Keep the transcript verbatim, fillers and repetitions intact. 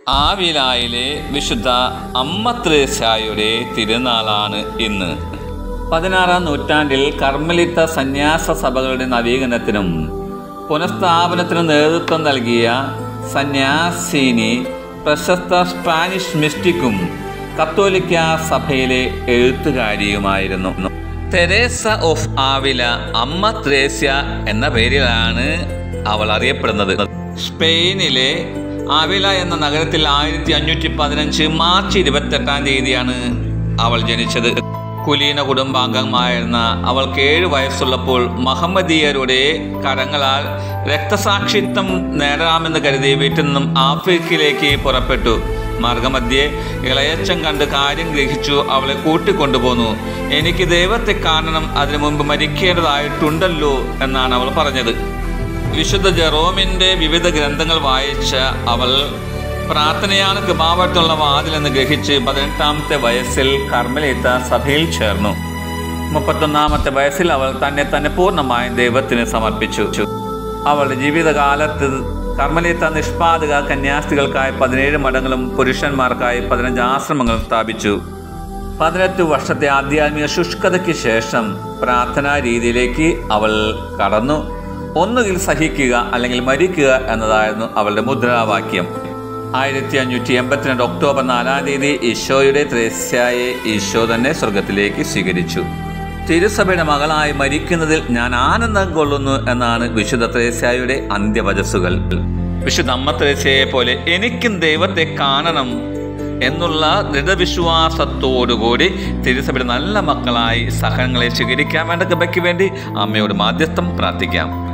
ആവിലായിലെ വിശുദ്ധ അമ്മ ത്രേസ്യായുടെ തിരുനാളാണ് ഇന്ന്. പതിനാറാം നൂറ്റാണ്ടിൽ കർമ്മലിത്ത സന്യാസ സഭകളുടെ നവീകരണത്തിനും പുനഃസ്ഥാപനത്തിനും നേതൃത്വം നൽകിയ സന്യാസിനി, പ്രശസ്ത സ്പാനിഷ് മിസ്റ്റിക്കും കത്തോലിക്ക സഭയിലെ എഴുത്തുകാരിയുമായിരുന്നു. തെരേസ ഓഫ് ആവില, അമ്മ ത്രേസ്യ എന്ന പേരിലാണ് അവൾ അറിയപ്പെടുന്നത്. സ്പെയിനിലെ ആവില എന്ന നഗരത്തിൽ ആയിരത്തി അഞ്ഞൂറ്റി പതിനഞ്ച് മാർച്ച് ഇരുപത്തെട്ടാം തീയതിയാണ് അവൾ ജനിച്ചത്. കുലീന കുടുംബാംഗമായിരുന്ന അവൾക്ക് ഏഴ് വയസ്സുള്ളപ്പോൾ മഹമ്മദീയരുടെ കരങ്ങളാൽ രക്തസാക്ഷിത്വം നേടാമെന്ന് കരുതി വീട്ടിൽ നിന്നും ആഫ്രിക്കയിലേക്ക് പുറപ്പെട്ടു. മാർഗമധ്യേ ഇളയച്ചൻ കണ്ട് കാര്യം ഗ്രഹിച്ചു അവളെ കൂട്ടിക്കൊണ്ടുപോന്നു. എനിക്ക് ദൈവത്തെ കാണണം, അതിനു മുമ്പ് മരിക്കേണ്ടതായിട്ടുണ്ടല്ലോ എന്നാണ് അവൾ പറഞ്ഞത്. വിശുദ്ധ ജെറോമിൻ്റെ വിവിധ ഗ്രന്ഥങ്ങൾ വായിച്ച അവൾ പ്രാർത്ഥനയാണ് കൃപാവരത്തിനുള്ള വാതിലെന്ന് ഗ്രഹിച്ച് പതിനെട്ടാമത്തെ വയസ്സിൽ കർമ്മലിത്ത സഭയിൽ ചേർന്നു. മുപ്പത്തൊന്നാമത്തെ വയസ്സിൽ അവൾ തന്നെ തന്നെ പൂർണ്ണമായും ദൈവത്തിന് സമർപ്പിച്ചു. അവളുടെ ജീവിതകാലത്ത് കർമ്മലിത്ത നിഷ്പാദക കന്യാസ്ത്രീകൾക്കായി പതിനേഴ് മഠങ്ങളും പുരുഷന്മാർക്കായി പതിനഞ്ച് ആശ്രമങ്ങളും സ്ഥാപിച്ചു. പതിനെട്ട് വർഷത്തെ ആധ്യാത്മിക ശുഷ്കതയ്ക്ക് ശേഷം പ്രാർത്ഥനാ രീതിയിലേക്ക് അവൾ കടന്നു. ഒന്നുകിൽ സഹിക്കുക അല്ലെങ്കിൽ മരിക്കുക എന്നതായിരുന്നു അവളുടെ മുദ്രാവാക്യം. ആയിരത്തി അഞ്ഞൂറ്റി എൺപത്തിരണ്ട് ഒക്ടോബർ നാലാം തീയതി ഈശോയുടെ ത്രേസ്യായെ ഈശോ തന്നെ സ്വർഗത്തിലേക്ക് സ്വീകരിച്ചു. തിരുസഭയുടെ മകളായി മരിക്കുന്നതിൽ ഞാൻ ആനന്ദം കൊള്ളുന്നു എന്നാണ് വിശുദ്ധ ത്രേസ്യായുടെ അന്ത്യവചസ്സുകൾ. വിശുദ്ധ അമ്മ ത്രേസ്യയെ പോലെ എനിക്കും ദൈവത്തെ കാണണം എന്നുള്ള ദൃഢവിശ്വാസത്തോടുകൂടി തിരുസഭയുടെ നല്ല മക്കളായി സഹനങ്ങളെ സ്വീകരിക്കാൻ വേണ്ട കൃപയ്ക്ക് വേണ്ടി അമ്മയോട് മാധ്യസ്ഥം പ്രാർത്ഥിക്കാം.